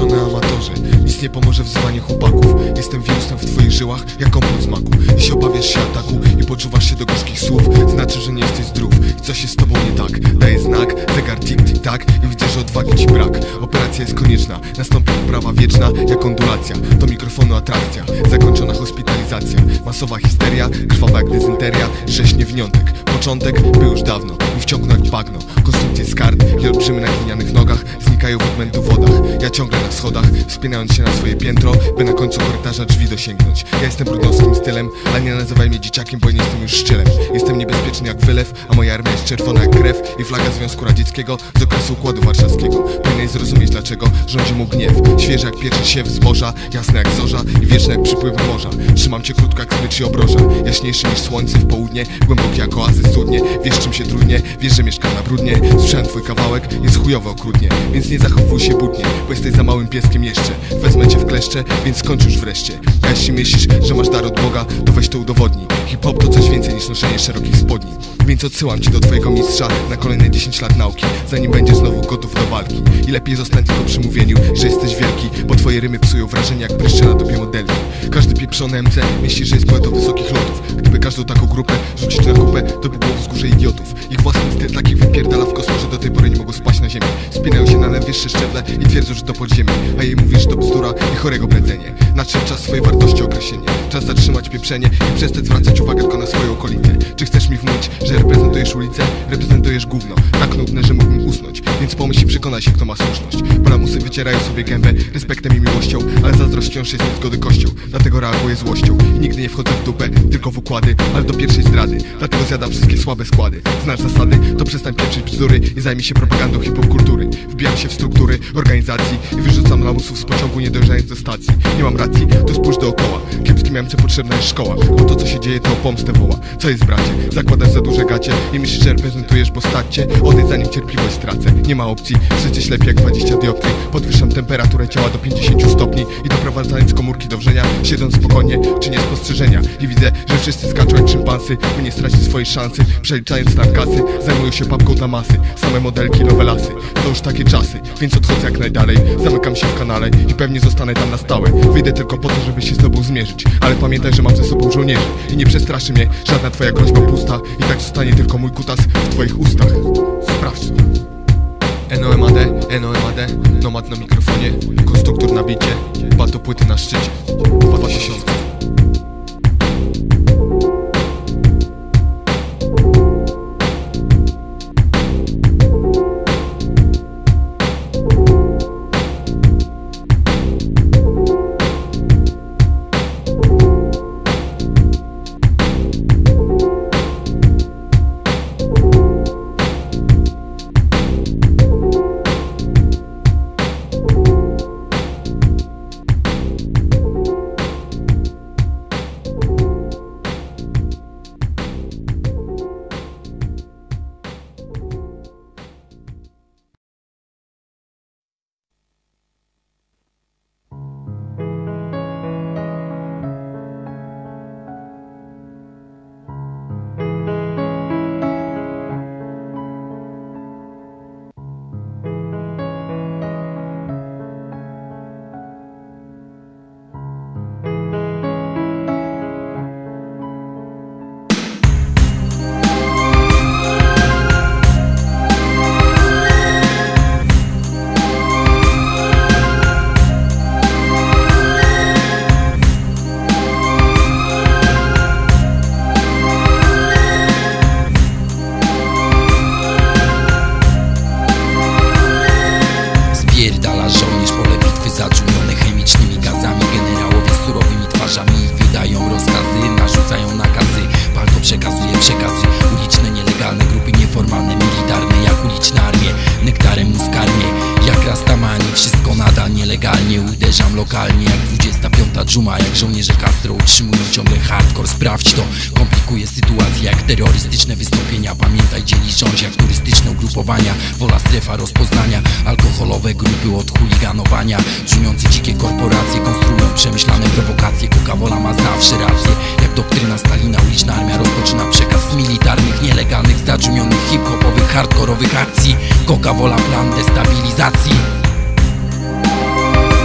Pieprzone amatorze, nic nie pomoże wzywanie chłopaków. Jestem wirusem w twoich żyłach, jak kompot z maku. Jeśli obawiasz się ataku i poczuwasz się do gorzkich słów, znaczy, że nie jesteś zdrów i coś jest z tobą nie tak. Daję znak, zegar tik-tik-tak i widzę, że odwagi ci brak. Operacja jest konieczna, nastąpi poprawa wieczna, jak ondulacja. Do mikrofonu atrakcja, zakończona hospitalizacja. Masowa histeria, krwawa jak dezynteria, rzeźnie wniątek. Początek był już dawno i wciągnął jak bagno. Konstrukcje z kart i olbrzymy na glinianych nogach znikają w odmętu wodach. Ja ciągle na schodach, wspinając się na swoje piętro, by na końcu korytarza drzwi dosięgnąć. Ja jestem brudnowskim stylem, ale nie nazywaj mnie dzieciakiem, bo nie jestem już szczylem. Jestem niebezpieczny jak wylew, a moja armia jest czerwona jak krew i flaga Związku Radzieckiego z okresu Układu Warszawskiego. Powinieneś zrozumieć, dlaczego rządzi mu gniew. Świeży jak pierwszy siew zboża, jasny jak zorza i wieczny jak przypływy morza. Trzymam cię krótko jak smycz i obroża, jaśniejszy niż słońce w południe, głęboki jak oazy studnie. Wiesz, czym się trudnie, wiesz, że mieszkam na brudnie. Słyszałem twój kawałek, jest chujowy okrutnie, więc nie zachowuj się budnie, bo jesteś za małym pieskiem jeszcze. Wezmę cię w kleszcze, więc skończ już wreszcie. A jeśli myślisz, że masz dar od Boga, to weź to udowodnij. Hip-hop to coś więcej niż noszenie szerokich spodni. Więc odsyłam cię do twojego mistrza na kolejne 10 lat nauki, zanim będziesz znowu gotów do walki. I lepiej zostań tylko przy mówieniu, że jesteś wielki, bo twoje rymy psują wrażenie jak pryszcze na tobie modelki. Każdy pieprzony MC myśli, że jest poetą wysokich lotów. Gdyby każdą taką grupę rzucić na kupę, to by było wzgórze idiotów. Ich własny styl takich wypierdala w kosmos, że do tej pory nie mogą spaść na ziemi. Spinają się na najwyższe szczeble i twierdzą, że to podziemie, a jej mówisz, że to bzdura i chorego bredzenie. Nadszedł czas swojej wartości określenie. Czas zatrzymać pieprzenie i przestać zwracać uwagę tylko na swoją okolicę. Czy chcesz mi wmówić, że reprezentujesz ulicę? Reprezentujesz gówno, tak nudne, że mógłbym usnąć. Więc pomyśl i przekonaj się, kto ma słuszność. Polamusy wycierają sobie gębę respektem i miłością, ale zazdrość wciąż jest niezgody kością. Dlatego reaguję złością i nigdy nie wchodzę w dupę, tylko w układy, ale do pierwszej zdrady. Dlatego zjadam wszystkie słabe składy. Znasz zasady, to przestań pieprzyć bzdury i zajmij się propagandą hip-hop kultury. Wbijam się w struktury organizacji i wyrzucam lamusów z pociągu, nie dojeżdżając do stacji. Nie mam racji, to spójrz dookoła. Kiepskim MC potrzebna jest szkoła, bo to co się dzieje to o pomstę woła. Co jest, bracie? Zakładasz za duże gacie i myślisz, że reprezentujesz, bo stać cię? Odejdź, zanim cierpliwość stracę. Nie ma opcji, przecież lepiej jak 20 dioptrii. Podwyższam temperaturę ciała do 50 stopni i doprowadzając komórki do wrzenia, siedząc spokojnie, czynię spostrzeżenia. I widzę, że wszyscy skaczą jak szympansy, by nie stracić swojej szansy. Przeliczając stan kasy, zajmują się papką dla masy. Same modelki, nowe lasy, to już takie czasy, więc odchodzę jak najdalej. Zamykam się w kanale i pewnie zostanę tam na stałe. Wyjdę tylko po to, żeby się z tobą zmierzyć, ale pamiętaj, że mam ze sobą żołnierzy i nie przestraszy mnie żadna twoja groźba pusta. I tak zostanie tylko mój kutas w twoich ustach. Sprawdź to. NOMAD, nomad na mikrofonie, konstruktor na bicie, bato płyty na szczycie. 2000. Spierdala żołnierz pole bitwy zaczujone chemicznymi gazami. Generałowie z surowymi twarzami wydają rozkazy, narzucają nakazy. Palto przekazuje przekazy uliczne, nielegalne grupy nieformalne, militarne jak uliczne armie. Nektarem muskarnie jak Rastamani, wszystko nadal nielegalnie. Uderzam lokalnie jak 25. dżuma, jak żołnierze Castro utrzymują ciągle hardcore. Sprawdź to, komplikuje sytuację jak terrorystyczne wystąpienia. Pamiętaj, dzieli rządź jak turystyczne ugrupowania. Wola strefa rozpoznania, alkoholowe grupy od chuliganowania. Brzmiące dzikie korporacje konstruują przemyślane prowokacje. Coca-Cola ma zawsze rację, jak doktryna Stalina. Uliczna armia rozpoczyna przekaz militarnych, nielegalnych, zaczumionych hip-hopowych, hardkorowych akcji. Coca-Cola plan destabilizacji.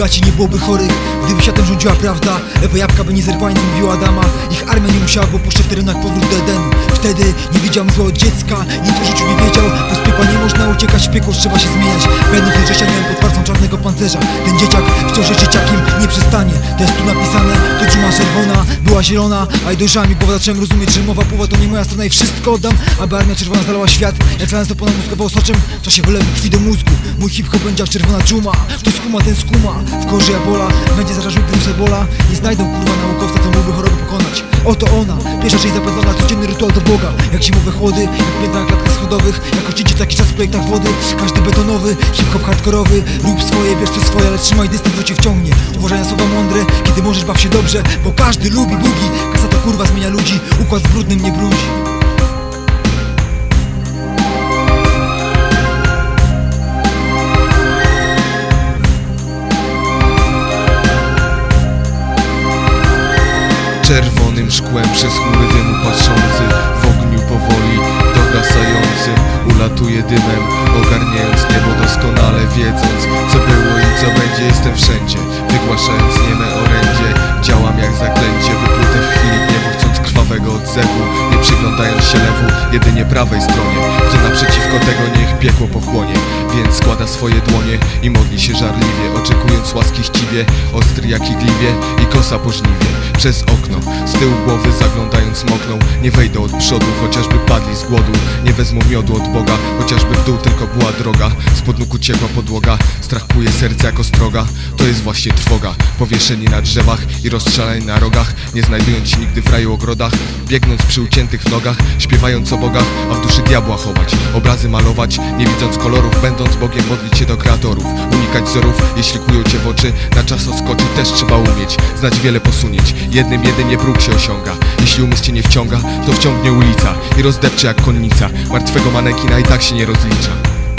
braci nie byłoby chorych, gdyby światem rządziła prawda. Ewa Jabłka by nie zerwała, nie mówiła Adama. Ich armia nie musiała opuszczać w terenach powrót do Edenu. Wtedy nie widziałem zła od dziecka, nic o życiu nie wiedział. Bo z piekła nie można uciekać, w piekło trzeba się zmieniać. Będąc chrześcijaninem pod warstwą czarnego pancerza, ten dzieciak wciąż jest dzieciakiem, nie przestanie. To jest tu napisane, to dżuma czerwona była zielona, a i dojrzała mi głowa, zacząłem rozumieć, że mowa pływa to nie moja strona i wszystko oddam, aby armia czerwona zalała świat. Jak zamiast to ponadmózgował soczem, w czasie wylewu krwi do mózgu. Mój hip-hop będzie jak czerwona dżuma. Kto skuma, ten skuma. W korze Ebola będzie zarażał wirus Ebola. Nie znajdą kurwa naukowca, co mógłby choroby pokonać. Oto ona, pierwsza część zapewniona, codzienny rytuał do Boga. Jak zimowe chłody, jak pięta na klatkach schodowych. Jak ościcie co jakiś czas w projektach wody. Każdy betonowy, hip-hop hardkorowy. Rób swoje, bierz co swoje, ale trzymaj dystans, bo cię wciągnie. Uważaj na słowa mądre, kiedy możesz, baw się dobrze. Bo każdy lubi bugi. Kasa to kurwa zmienia ludzi, układ z brudnym nie brudzi. Czerwonym szkłem przez chmury dymu patrzący, w ogniu powoli dogasającym, ulatuje dymem, ogarniając niebo doskonale, wiedząc co było i co będzie. Jestem wszędzie, wygłaszając nieme orędzie. Działam jak zaklęcie, wyplute w chwili gniewu, chcąc krwawego odzewu, nie przyglądając się lewu, jedynie prawej stronie. Kto naprzeciwko tego, niech piekło pochłonie. Więc składa swoje dłonie i modli się żarliwie, oczekując łaski chciwie, ostry jak igliwie i kosa po żniwie. Przez okno, z tyłu głowy zaglądając mokną, nie wejdą od przodu, chociażby padli z głodu. Nie wezmą miodu od Boga, chociażby w dół tylko była droga. Spod nóg uciekła podłoga, strach kuje serce jak ostroga. To jest właśnie trwoga, powieszeni na drzewach i rozstrzelani na rogach, nie znajdując się nigdy w raju ogrodach, biegnąc przy uciętych nogach, śpiewając o bogach, a w duszy diabła chować, obrazy malować, nie widząc kolorów, będąc Bogiem modlić się do kreatorów, unikać wzorów, jeśli kują cię w oczy, na czas odskoczyć też trzeba umieć, znać wiele posunięć, jednym jedynie próg się osiąga. Jeśli umysł cię nie wciąga, to wciągnie ulica i rozdepcze jak konnica, martwego manekina i tak się nie rozlicza.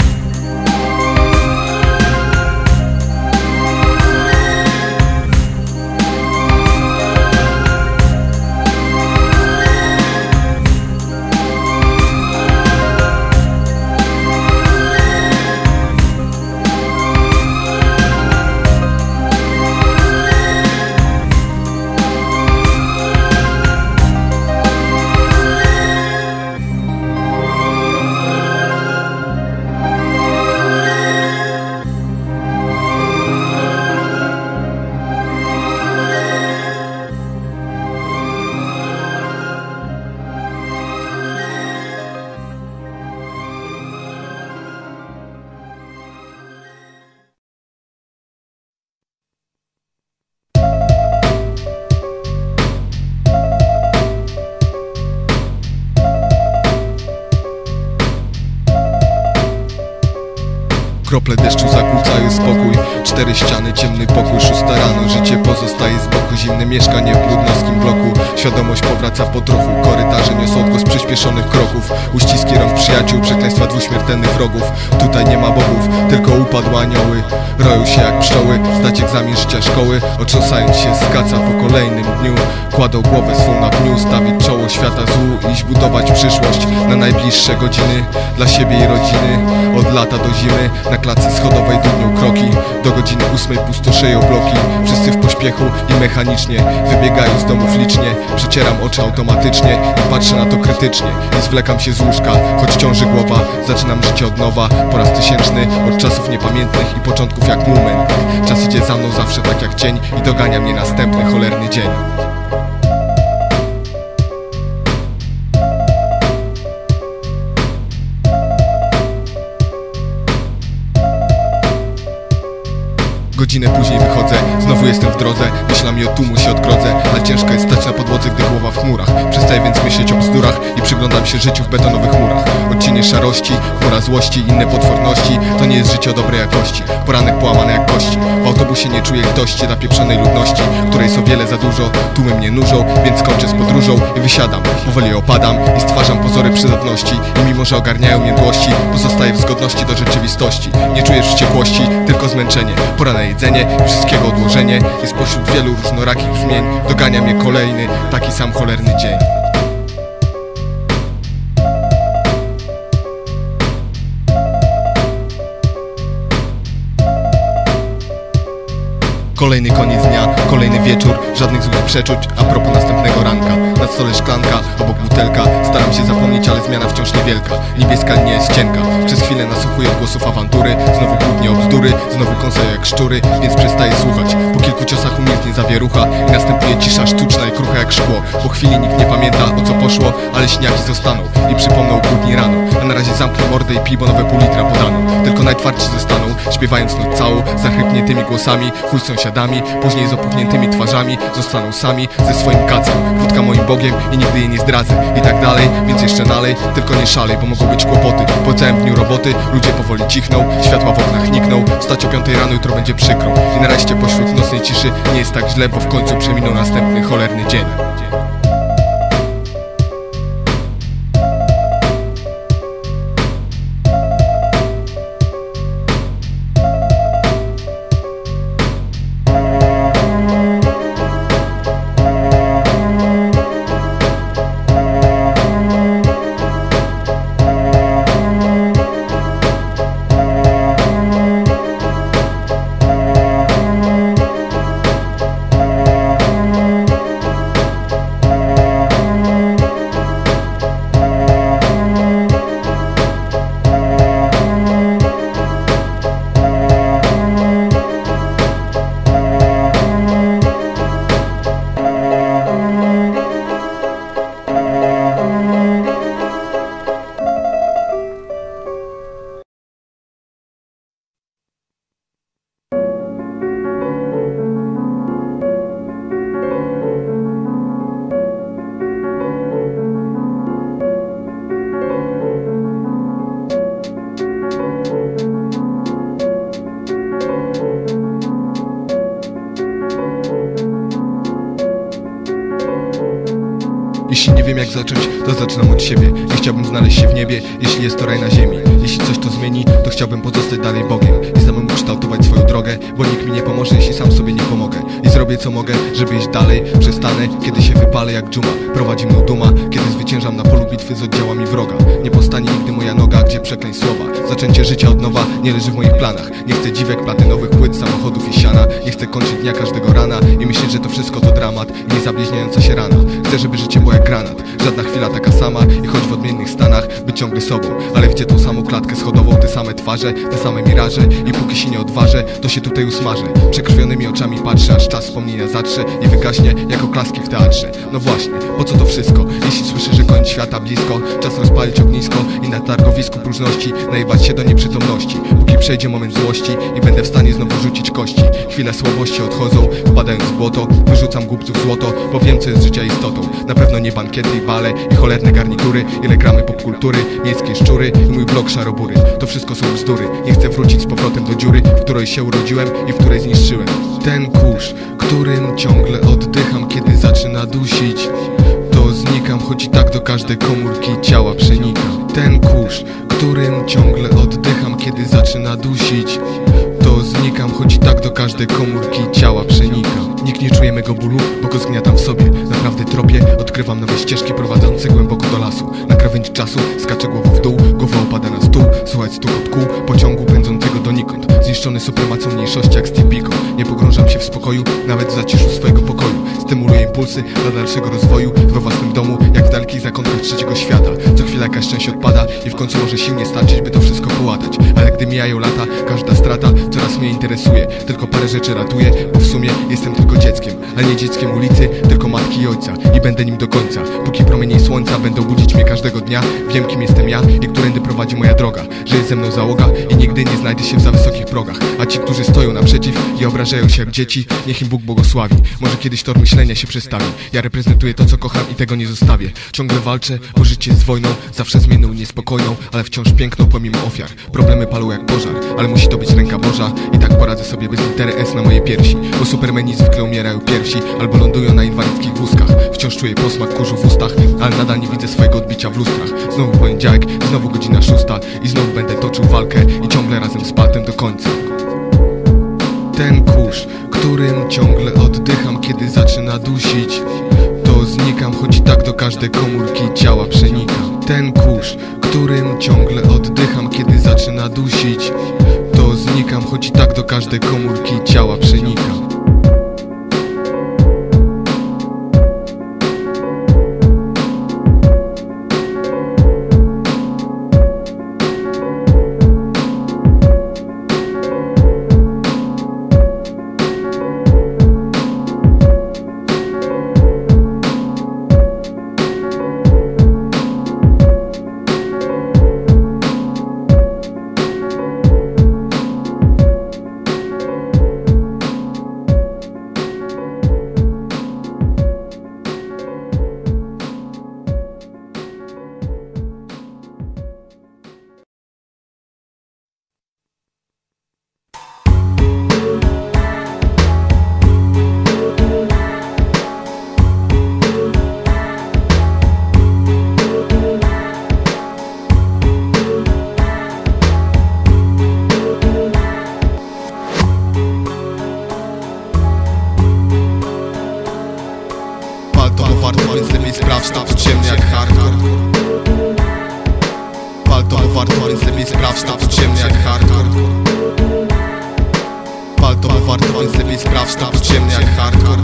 Krople deszczu zakłócają spokój, cztery ściany, ciemny pokój, 6 rano, życie pozostaje z boku, zimne mieszkanie w brudnowskim bloku. Świadomość powraca po trochu, korytarze niosą odgłos przyspieszonych kroków, uściski rąk przyjaciół, przekleństwa dwuśmiertelnych wrogów. Tutaj nie ma bogów, tylko upadłe anioły, roją się jak pszczoły, zdać egzamin życia szkoły, otrząsając się z kaca po kolejnym dniu. Kładą głowę swą na pniu, stawić czoło świata złu, iść budować przyszłość na najbliższe godziny, dla siebie i rodziny, od lata do zimy. Na klatce schodowej dudnią kroki, do godziny 8 pustoszeją bloki. Wszyscy w pośpiechu i mechanicznie wybiegają z domów licznie. Przecieram oczy automatycznie i patrzę na to krytycznie i zwlekam się z łóżka, choć ciąży głowa. Zaczynam życie od nowa, po raz 1000, od czasów niepamiętnych i początków jak moment. Czas idzie za mną zawsze tak jak cień i dogania mnie następny cholerny dzień. Godzinę później wychodzę, znowu jestem w drodze, myślami o tłumu się odgrodzę, ale ciężko jest stać na podłodze, gdy głowa w chmurach. Przestaję więc myśleć o bzdurach i przyglądam się życiu w betonowych murach. Odcienie szarości, chmura złości, inne potworności, to nie jest życie o dobrej jakości. Poranek połamany jak kości, w autobusie nie czuję litości dla pieprzonej ludności, której jest o wiele za dużo. Tłumy mnie nużą, więc kończę z podróżą i wysiadam. Powoli opadam i stwarzam pozory przydatności i mimo, że ogarniają mnie mdłości, pozostaję w zgodności do rzeczywistości. Nie czujesz wściekłości, tylko zmęczenie, pora na jedzenie i wszystkiego odłożenie. I spośród wielu różnorakich brzmień dogania mnie kolejny, taki sam cholerny dzień. Kolejny koniec dnia, kolejny wieczór, żadnych złych przeczuć. A propos następnego ranka, na stole szklanka, obok butelka. Staram się zapomnieć, ale zmiana wciąż niewielka. Niebieska nie jest cienka, przez chwilę nasłuchuję głosów awantury. Znowu kłótnie o bzdury, znowu kąsają jak szczury, więc przestaję słuchać. Po kilku ciosach umilknie zawierucha i następuje cisza sztuczna i krucha jak szkło. Po chwili nikt nie pamięta, o co poszło, ale śniaki zostaną i przypomną kłótni rano. A na razie zamknę mordę i pij, bo nowe pół litra podano. Tylko najtwardsi zostaną, śpiewając noc całą zachrypniętymi głosami, chuj z sąsiadami. Później z opuchniętymi twarzami zostaną sami ze swoim kacem. Wódka moim Bogiem i nigdy jej nie zdradzę. I tak dalej, więc jeszcze nalej, tylko nie szalej, bo mogą być kłopoty. Po całym dniu roboty ludzie powoli cichną, światła w oknach nikną. Wstać o 5 rano, jutro będzie przykro. I nareszcie pośród nocnej ciszy nie jest tak źle, bo w końcu przeminął następny cholerny dzień. Jeśli nie wiem jak zacząć, to zaczynam od siebie. Nie chciałbym znaleźć się w niebie, jeśli jest to raj na ziemi. Jeśli coś to zmieni, to chciałbym pozostać dalej Bogiem i samemu kształtować swoją drogę, bo nikt mi nie pomoże, jeśli sam sobie nie pomogę. I zrobię co mogę, żeby iść dalej. Przestanę, kiedy się wypalę jak dżuma. Prowadzi mną duma, kiedy zwyciężam na polu bitwy z oddziałami wroga. Nie powstanie nigdy moja noga, gdzie przekleństwowa. Zaczęcie życia od nowa nie leży w moich planach. Nie chcę dziwek, platynowych płyt, samochodów i siana. Nie chcę kończyć dnia każdego rana i myśleć, że to wszystko to dramat i niezabliźniająca się rana. Chcę, żeby życie było jak granat, żadna chwila taka sama i choć w odmiennych stanach, być ciągle sobą. Ale widzę tą samą klatkę schodową, te same twarze, te same miraże i póki się nie odważę, to się tutaj usmażę. Przekrwionymi oczami patrzę, aż czas wspomnienia zatrze i wygaśnie jak oklaski w teatrze. No właśnie, po co to wszystko? Jeśli słyszę, że koniec świata blisko, czas rozpalić ognisko i na targowisku próżności najebać się do nieprzytomności, póki przejdzie moment złości i będę w stanie znowu rzucić kości. Chwile słabości odchodzą, wpadając w błoto, wyrzucam głupców złoto, bo wiem co jest życia istotą. Na pewno nie bankiety i bale i cholerne garnitury, ile gramy popkultury, miejskie szczury i mój blok szarobury. To wszystko są bzdury, nie chcę wrócić z powrotem do dziury, w której się urodziłem i w której zniszczyłem. Ten kurz, którym ciągle oddycham, kiedy zaczyna dusić, to znikam, choć i tak do każdej komórki ciała przenika. Ten kurz, którym ciągle oddycham, kiedy zaczyna dusić, to znikam, choć i tak do każdej komórki ciała przenika. Nikt nie czuje mego bólu, bo go zgniatam w sobie. Naprawdę tropię, odkrywam nowe ścieżki prowadzące głęboko do lasu. Na krawędzi czasu skaczę głową w dół, głowa opada na stół. Słuchać stukot kół, pociągu pędzącego donikąd. Zniszczony supremacją mniejszości jak Steve Biko. Nie pogrążam się w spokoju, nawet w zaciszu swojego pokoju. Stymuluję impulsy dla dalszego rozwoju we własnym domu, jak w dalekich zakątkach trzeciego świata. Co chwila jakaś część odpada i w końcu może sił nie starczyć, by to wszystko połatać. Ale gdy mijają lata, każda strata coraz mnie interesuje. Tylko parę rzeczy ratuję, bo w sumie jestem tylko dzieckiem, ale nie dzieckiem ulicy, tylko matki i ojca. I będę nim do końca, póki promienie słońca będą budzić mnie każdego dnia. Wiem kim jestem ja i którędy prowadzi moja droga, że jest ze mną załoga i nigdy nie znajdę się w za wysokich progach. A ci, którzy stoją naprzeciw i obrażają się jak dzieci, niech im Bóg błogosławi. Może kiedyś tor myślenia się przestawi. Ja reprezentuję to co kocham i tego nie zostawię. Ciągle walczę, bo życie z wojną, zawsze zmienną, niespokojną, ale wciąż piękną pomimo ofiar. Problemy palą jak pożar, ale musi to być ręka Boża. I tak poradzę sobie bez litery S na mojej piersi, bo supermeni zwykle umierają pierwsi albo lądują na inwalidzkich wózkach. Wciąż czuję posmak kurzu w ustach, ale nadal nie widzę swojego odbicia w lustrach. Znowu poniedziałek, znowu godzina 6 i znowu będę toczył walkę i ciągle razem z paltem do końca. Ten kurz, którym ciągle oddycham, kiedy zaczyna dusić, to znikam, choć i tak do każdej komórki ciała przenika. Ten kurz, którym ciągle oddycham, kiedy zaczyna dusić, to znikam, choć i tak do każdej komórki ciała przenika. lepiej sprawdź tam, ciemny jak hardcore. Pal to warto, więc lepiej sprawdź tam, ciemny jak hardcore. Pal to warto, więc lepiej sprawdź tam, ciemny jak hardcore.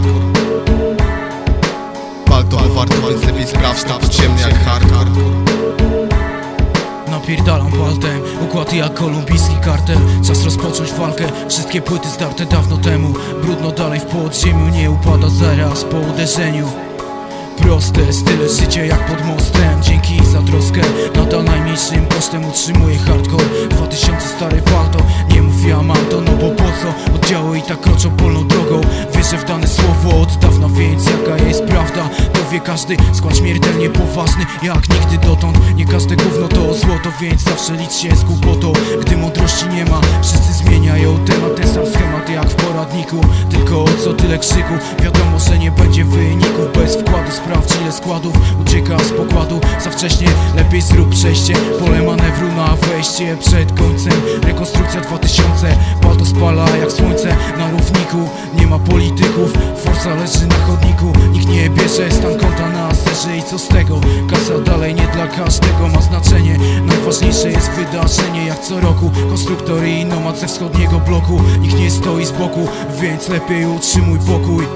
Pal to warto, więc lepiej sprawdź tam, ciemny jak hardcore. Napierdalam paltem, układy jak kolumbijski kartel. Czas rozpocząć walkę, wszystkie płyty zdarte dawno temu. Brudno dalej w podziemiu, nie upada zaraz po uderzeniu. Proste style życia jak pod mostem. Dzięki za troskę, nadal najmniejszym kosztem utrzymuję hardcore. 2000 stare palto, nie mów ja mam to, no bo po co? Oddziały i tak kroczą polną drogą. Wierzę w dane słowo od dawna, więc jaka jest prawda to wie każdy. Skład śmiertelnie poważny jak nigdy dotąd. Nie każde gówno to złoto, więc zawsze licz się z głupotą. Gdy mądrości nie ma, wszyscy zmieniają temat. Ten sam schemat jak w poradniku, tylko o co tyle krzyku? Wiadomo, że nie będzie wyników bez wkładu. Sprawdź ile składów ucieka z pokładu za wcześnie. Lepiej zrób przejście, pole manewru na wejście przed końcem. Rekonstrukcja 2000, palto spala jak słońce na równiku. Nie ma polityków, forsa leży na chodniku. Nikt nie bierze stan konta na zerze i co z tego? Kasa dalej nie dla każdego ma znaczenie. Najważniejsze jest wydarzenie jak co roku. Konstruktor i nomad ze wschodniego bloku. Nikt nie stoi z boku, więc lepiej utrzymuj pokój.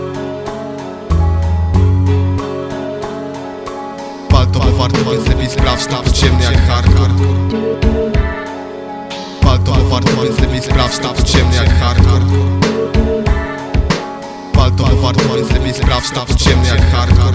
Pal to warto, więc lepiej sprawdź tam, ciemny jak hardcore. Pal to warto, więc lepiej sprawdź tam, ciemny jak hardcore. Pal to warto, więc lepiej sprawdź tam, ciemny jak hardcore.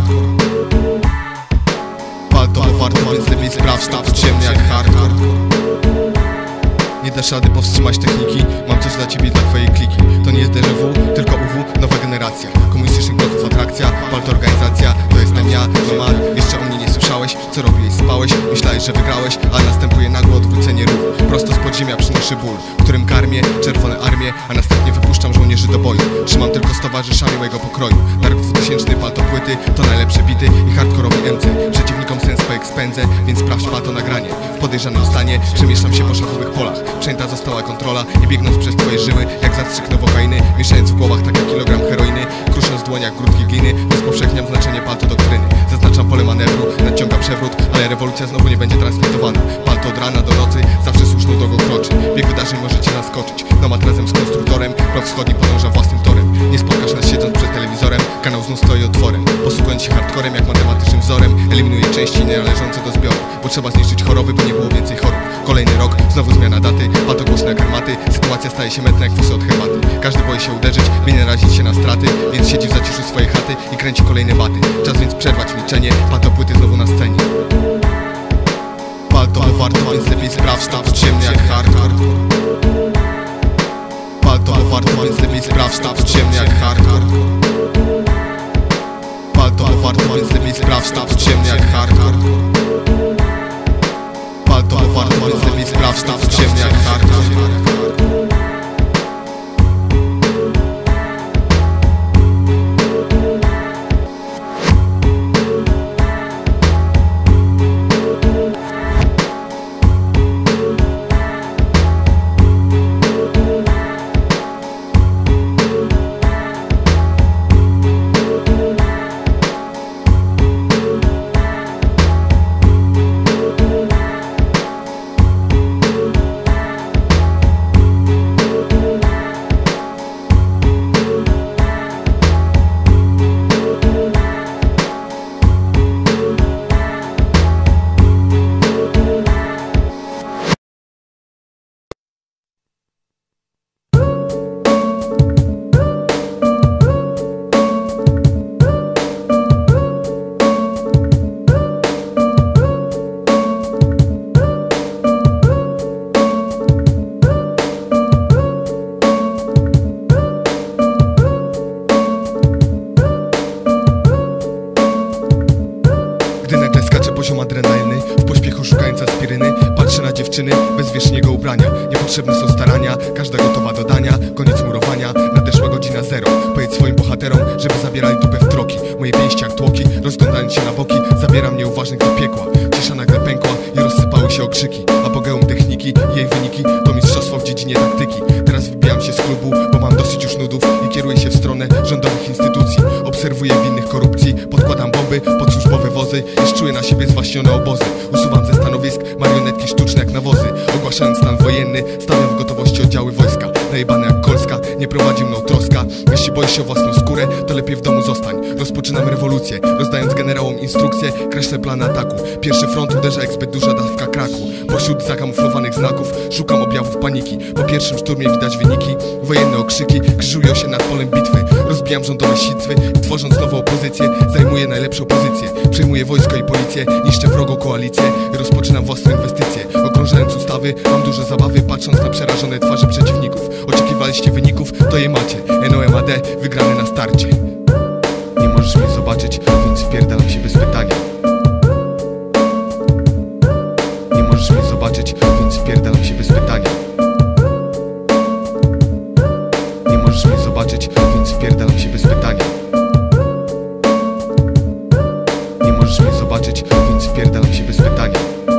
Pal to warto, więc lepiej sprawdź tam, ciemny jak hardcore. Nie dasz rady powstrzymać techniki. Mam coś dla ciebie i dla twojej kliki. To nie jest déjà vu, tylko UW, nowa generacja. Komunistycznych bloków atrakcja, palto organizacja. To jestem ja, nomad, jeszcze o mnie nie słyszałeś. Co robiłeś, spałeś, myślałeś, że wygrałeś. A następuje nagłe odwrócenie ruchu. Prosto z podziemia przynoszę ból, którym karmię czerwone armie. A następnie wypuszczam żołnierzy do boju. Trzymam tylko z towarzyszami mojego pokroju. Na rok 2000 palto płyty, to najlepsze bity i hardkorowy MC. Przeciwnikom sens pojek spędzę, więc sprawdź palto nagranie. W podejrzanym stanie przemieszczam się po szachowych polach. Przejęta została kontrola i biegnąc przez twoje żyły jak zastrzyk nowokainy, mieszając w głowach tak jak kilogram heroiny, krusząc w dłoniach grudki gliny, rozpowszechniam znaczenie palto doktryny. Zaznaczam pole manewru, nadciąga przewrót, ale rewolucja znowu nie będzie transmitowana. Palto od rana do nocy zawsze słuszną drogą kroczy. Bieg wydarzeń może cię zaskoczyć. Nomad razem z konstruktorem, blok wschodni podąża własnym torem. Nie spotkasz nas siedząc przed telewizorem, kanał znów stoi otworem. Posługując się hardcorem jak matematycznym wzorem, eliminuję części nienależące do zbioru, bo trzeba zniszczyć choroby, by nie było więcej chorób. Kolejny rok, znowu zmiana daty, palto głośne jak armaty. Sytuacja staje się mętna jak fusy od herbaty. Każdy boi się uderzyć, by nie narazić się na straty, więc siedzi w zaciszu swojej chaty i kręci kolejne baty. Czas więc przerwać milczenie, palto płyty znowu na scenie. Palto warto, więc lepiej sprawdź tam, ciemny jak hardcore. Palto warto, więc lepiej sprawdź tam, ciemny jak hardcore. Palto warto, więc lepiej sprawdź tam, ciemny jak hardcore. Palto warto, więc lepiej sprawdź tam, ciemny jak hardcore. Poziom adrenaliny, w pośpiechu szukając aspiryny. Patrzę na dziewczyny bez wierzchniego ubrania. Niepotrzebne są starania, każda gotowa do dania. Koniec murowania, nadeszła godzina zero. Powiedz swoim bohaterom, żeby zabierali dupę w troki. Moje pięści jak tłoki, rozglądając się na boki, zabieram nieuważnych do piekła. Cisza nagle pękła i rozsypały się okrzyki. Apogeum techniki, jej wyniki to mistrzostwo w dziedzinie taktyki. Teraz wybijam się z klubu, bo mam dosyć już nudów i kieruję się w stronę rządowych instytucji. Obserwuję winnych korupcji, podkładam bomby ławy pod służbowe wozy. Już czuję na siebie zwaśnione obozy. Usuwam ze stanowisk marionetki sztuczne jak nawozy. Ogłaszając stan wojenny, stawiam w gotowości oddziały wojska. Najebane jak Kolska, nie prowadzi mną troska. Jeśli boisz się o własną skórę, to lepiej w domu zostań. Rozpoczynam rewolucję, rozdając generałom instrukcje. Kreślę plany ataku. Pierwszy front uderza jak zbyt duża dawka kraku. Pośród zakamuflowanych znaków szukam objawów paniki. Po pierwszym szturmie widać wyniki. Wojenne okrzyki krzyżują się nad polem bitwy. Rozbijam rządowe sitwy i tworząc nową opozycję zajmuję najlepszą pozycję. Przejmuję wojsko i policję, niszczę wrogą koalicję i rozpoczynam własne inwestycje. Okrążając ustawy, mam duże zabawy, patrząc na przerażone twarze przeciwników. Oczekiwaliście wyników, to je macie. NOMAD wygrany na starcie. Nie możesz mnie zobaczyć, więc wpierdalam się bez pytania. Nie możesz mnie zobaczyć, więc wpierdalam się bez pytania. Nie możesz mnie zobaczyć, więc wpierdalam się bez pytania. Nie możesz mnie zobaczyć, więc wpierdalam się bez pytania.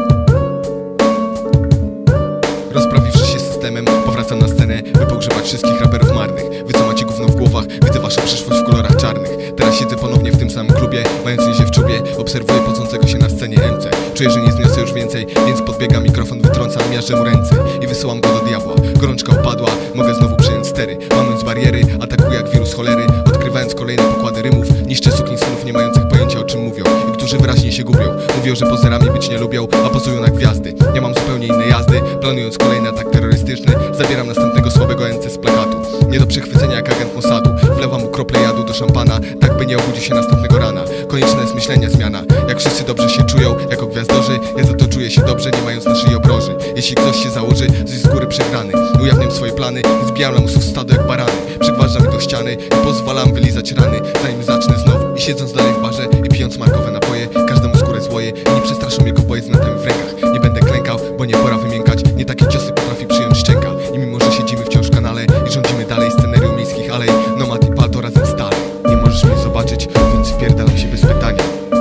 Rozprawiwszy się z systemem, powracam na scenę, by pogrzebać wszystkich raperów marnych. Wy co macie gówno w głowach, widzę waszą przyszłość w kolorach czarnych. Teraz siedzę ponownie w tym samym klubie, mając się w czubie. Obserwuję pocącego się na scenie MC. Czuję, że nie zniosę już więcej, więc podbiegam mikrofon, wytrącam, miażdżę mu ręce i wysyłam go do diabła. Gorączka opadła, mogę znowu przyjąć stery. Łamiąc bariery, atakuję jak wirus cholery. Odkrywając kolejne pokłady rymów, niszczę sukinsynów nie mających pojęcia o czym mówią i którzy wyraźnie się gubią. Mówią, że pozerami być nie lubią, a pozują na gwiazdy. Ja mam zupełnie inne jazdy, planując kolejny atak terrorystyczny. Zabieram następnego słabego MC z plakatu. Nie do przechwycenia jak agent Mossadu. Wlewam mu kroplę jadu do szampana, tak by nie obudził się następnego rana. Konieczna jest myślenia zmiana. Jak wszyscy dobrze się czują, jako gwiazdorzy, ja za to czuję się dobrze, nie mając na szyi obroży. Jeśli ktoś się założy, coś z góry przegrany. Ujawniam swoje plany i zbijam lamusów w stado jak barany. Przygważam ich do ściany i pozwalam wylizać rany, zanim zacznę znowu. I siedząc dalej w barze i pijąc markowe napoje, każdemu skórę złoję i nie przestraszą mnie kowboje z miotami w rękach. Nie będę klękał, bo nie pora wymiękać. Nie takie ciosy potrafi przyjąć szczęka. I mimo, że siedzimy wciąż w kanale i rządzimy dalej scenerią miejskich alej, Nomad i Palto razem stale. Nie możesz mnie zobaczyć, więc wpierdalam się bez pytania.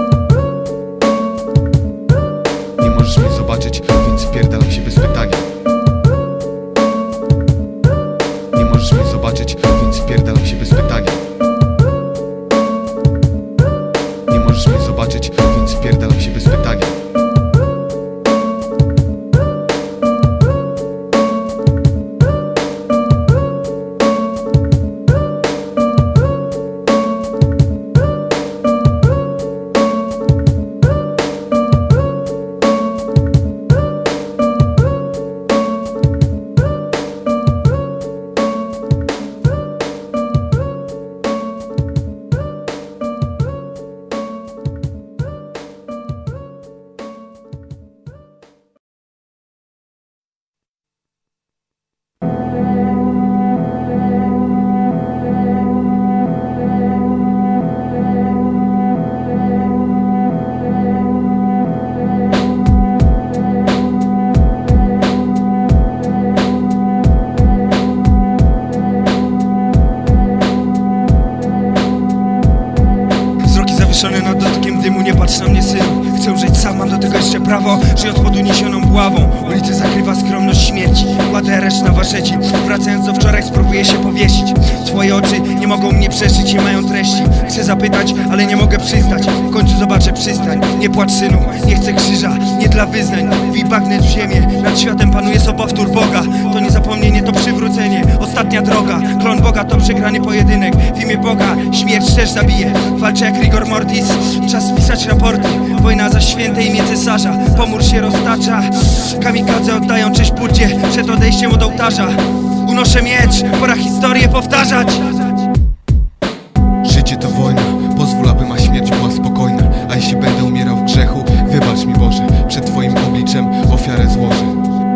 Nie możesz mnie zobaczyć, więc wpierdalam się bez pytania. Nie możesz mnie zobaczyć, więc wpierdalam się bez pytania. Nie możesz mnie zobaczyć, więc wpierdalam się bez pytania. Nad dotykiem dymu, nie patrz na mnie, synu. Chcę umrzeć sam, mam do tego jeszcze prawo. Żyję od spodu niesioną buławą. Ulicę zakrywa skromność śmierci. Kładę areszt na waszeci. Wracając do wczoraj, spróbuję się powiesić. Twoje oczy nie mogą mnie przeszyć, nie mają treści. Chcę zapytać, ale nie mogę przystać. W końcu zobaczę przystań. Nie płacz, synu, nie chcę krzyża, nie dla wyznań. Wbij bagnet w ziemię, nad światem panuje sobowtór Boga. To nie zapomnienie, to przywrócenie. Ostatnia droga, klon Boga to przegrany pojedynek. W imię Boga śmierć też zabije. Walczę jak rigor mortis, czas pisać raporty. Wojna za święte imię cesarza. Pomór się roztacza, kamikadze oddają cześć Buddzie przed odejściem od ołtarza. Unoszę miecz, pora historię powtarzać. Życie to wojna, pozwól, aby ma śmierć była spokojna. A jeśli będę umierał w grzechu, wybacz mi Boże, przed Twoim obliczem ofiarę złożę.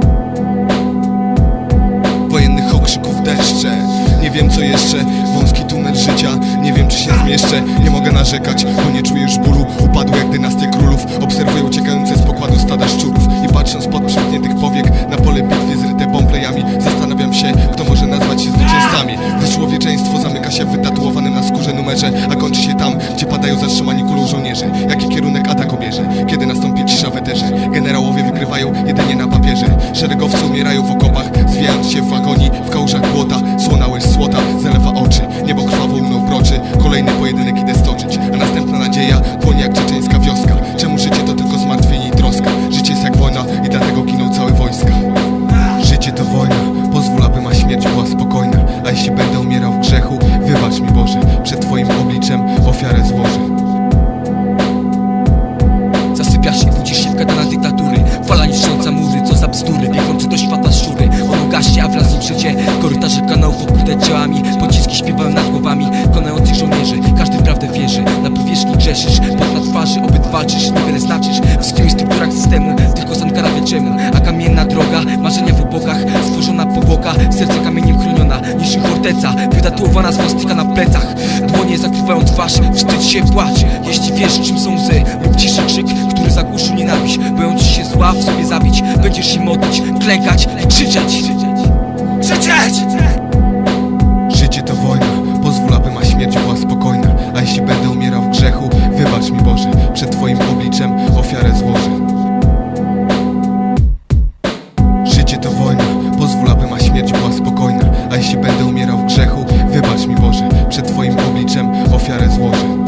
Wojennych okrzyków deszcze, nie wiem co jeszcze. Wąski tunel życia, nie wiem czy się zmieszczę. Nie mogę narzekać, bo nie czuję już bólu. Upadły jak dynastie królów, obserwuję uciekające z pokładu stada szczurów. I patrząc pod przymkniętych powiek na pole bitwy zryte bomplejami, zastanawiam się, kto może nazwać się zwycięzcami. Gdy człowieczeństwo zamyka się w wytatuowanym na skórze numerze, a kończy się tam, gdzie padają zatrzymani kulą żołnierze. Jaki kierunek atak obierze, kiedy nastąpi cisza w eterze? Generałowie wygrywają jedynie na papierze. Szeregowcy umierają w okopach, zwijając się w agonii, w kałużach błota. Słona łyż słota zalewa oczy, niebo krwawo mną broczy. Kolejny pojedynek idę stoczyć, a następna nadzieja płonie jak grzeszysz. Pot na twarzy, obyt walczysz, niewiele znaczysz w skrytych strukturach systemu, tylko Sankara wie czemu. A kamienna droga, marzenia w obokach, stworzona powłoka, serce kamieniem chroniona, niż forteca, wytatuowana swastika na plecach. Dłonie zakrywają twarz, wstydź się, płacz, jeśli wiesz czym są łzy, lub ciszy krzyk, który zagłuszy nienawiść. Bojąc się zła w sobie zabić, będziesz się modlić, klękać i krzyczeć. Życie to wojna, pozwól, aby ma śmierć była spokojna. A jeśli będę umierał w grzechu, wybacz mi Boże, przed Twoim obliczem ofiarę złożę. Życie to wojna, pozwól, aby ma śmierć była spokojna. A jeśli będę umierał w grzechu, wybacz mi Boże, przed Twoim obliczem ofiarę złożę.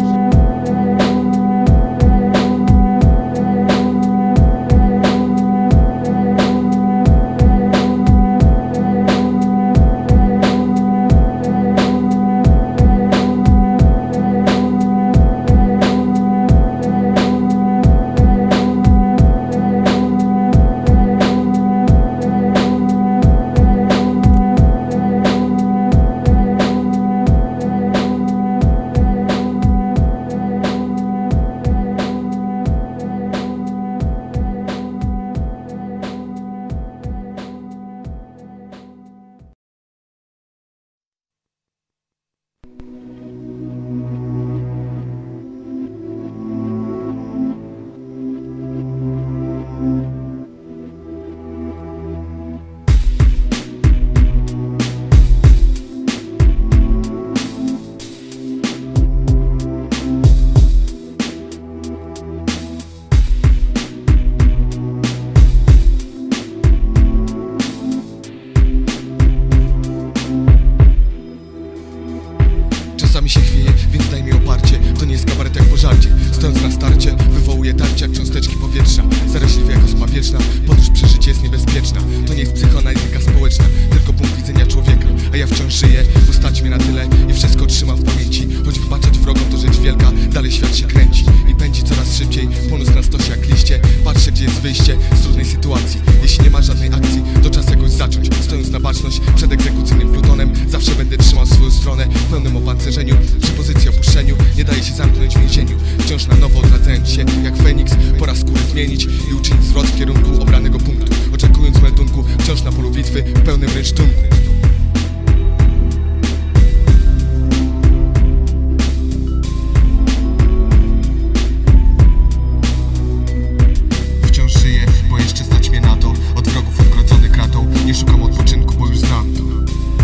Czasami się chwieje, więc daj mi oparcie. To nie jest kabaret jak po żarcie. Stojąc na starcie, wywołuje tarcie jak cząsteczki powietrza. Zaraźliwie jak ospa wieczna, podróż przez życie jest niebezpieczna. To nie jest psychoanalityka społeczna, tylko punkt widzenia człowieka. A ja wciąż żyję, bo stać mnie na tyle i wszystko trzymam w pamięci. Choć wybaczać wrogom to rzecz wielka, dalej świat się kręci i pędzi coraz szybciej, ponus na stosie jak liście. Patrzę, gdzie jest wyjście z trudnej sytuacji. Jeśli nie ma żadnej akcji, to czas jakoś zacząć. Stojąc na baczność przed egzekucyjnym plutonem, zawsze będę trzymał swoją stronę w pełnym opancerzeniu. Przy pozycji opuszczeniu nie daje się zamknąć w więzieniu. Wciąż na nowo odradzając się jak Feniks, pora skórę zmienić i uczynić zwrot w kierunku obranego punktu. Oczekując meldunku, wciąż na polu bitwy w pełnym rynsztunku. Wciąż żyję, bo jeszcze stać mnie na to. Od wrogów odgrodzony kratą, nie szukam odpoczynku, bo już znam to.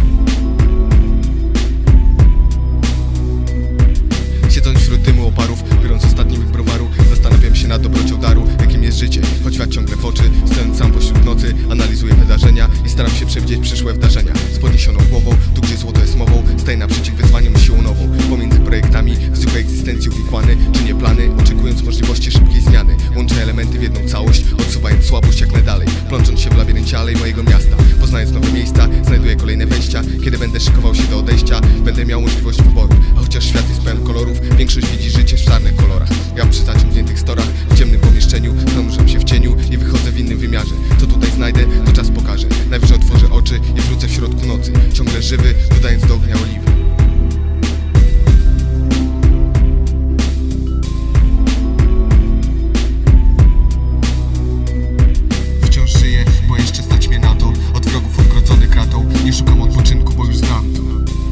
Siedząc wśród dymu oparów, biorąc ostatni łyk browaru, zastanawiam się nad dobrocią daru, jakim jest życie. Choć świat ciągle w oczy, stojąc sam pośród nocy, analizuję wydarzenia i staram się przewidzieć przyszłe wydarzenia. Z podniesioną głową, tu gdzie złoto jest mową, staję naprzeciw wyzwaniom i siłą nową. Pomiędzy projektami, w zwykłej egzystencji uwikłany, czynię plany, oczekując możliwości szybkiej zmiany. Łączę elementy w jedną całość, odsuwając słabość jak najdalej. Plącząc się w labiryncie alej mojego miasta, poznając nowe miejsca, znajduję kolejne wejścia. Kiedy będę szykował się do odejścia, będę miał możliwość wyboru. A chociaż świat jest pełen kolorów, większość widzi życie w czarnych kolorach. Ja przy zaciągniętych storach, w ciemnym pomieszczeniu, zanurzam się w cieniu i wychodzę w innym wymiarze. Co tutaj znajdę, to czas pokaże. Najwyżej otworzę oczy i wrócę w środku nocy, ciągle żywy, dodając do ognia oliwy. Wciąż żyję, bo jeszcze stać mnie na to. Od wrogów odgrodzony kratą, nie szukam odpoczynku, bo już znam to.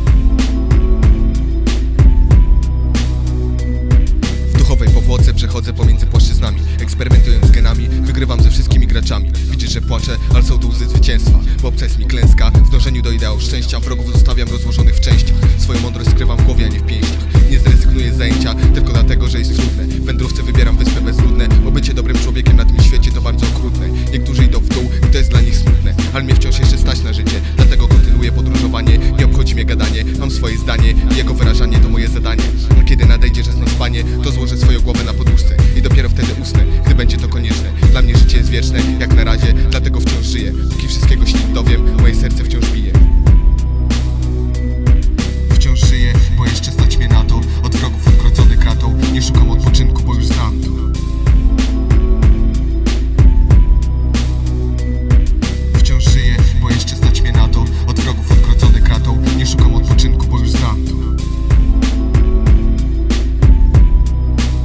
W duchowej powłoce przechodzę pomiędzy płaszczyznami, eksperymentując z genami, wygrywam ze wszystkimi graczami. Widzisz, że płaczę, ale są to łzy zwycięstwa, bo obca jest mi klęska. W dążeniu do ideału szczęścia wrogów zostawiam rozłożonych w częściach. Swoją mądrość skrywam w głowie, a nie w pięściach. Nie zrezygnuję z zajęcia, tylko dlatego, że jest trudne. W wędrówce wybieram wyspy bezludne, bo bycie dobrym człowiekiem na tym świecie to bardzo okrutne. Niektórzy idą w dół i to jest dla nich smutne, ale mnie wciąż jeszcze stać na życie, dlatego kontynuuję podróżowanie. Nie obchodzi mnie gadanie, mam swoje zdanie i jego wyrażanie to moje zadanie. A kiedy nadejdzie czas na spanie, to złożę swoją głowę na poduszce i dopiero wtedy usnę, gdy będzie to konieczne. Dla mnie życie jest wieczne, jak na razie, dlatego wciąż żyję. Póki wszystkiego się nie dowiem, moje serce wciąż bije. Wciąż żyję, bo jeszcze stać mnie na to. Od wrogów odgrodzony kratą, nie szukam odpoczynku, bo już znam to. Wciąż żyję, bo jeszcze stać mnie na to. Od wrogów odgrodzony kratą, nie szukam odpoczynku, bo już znam to.